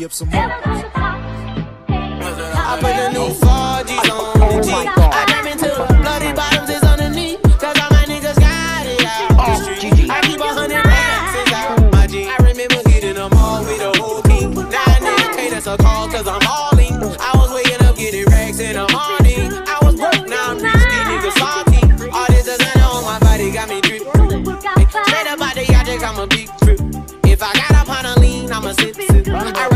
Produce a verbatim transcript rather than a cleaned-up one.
me up some more. I put the new four G's on the G. I jump into the bloody bottoms is underneath. Cause all my niggas got it out the street. I keep a hundred racks inside my jeans. I remember hitting them all with the whole team. Now niggas can't that's a call cause I'm all in. I was waking up getting racks in the morning. I was broke, now I'm rich, these niggas salty. All this designer on my body got me drip. Straight up out the yacht, I'm a big trip. If I got up on a lean, I'ma sip, sip. I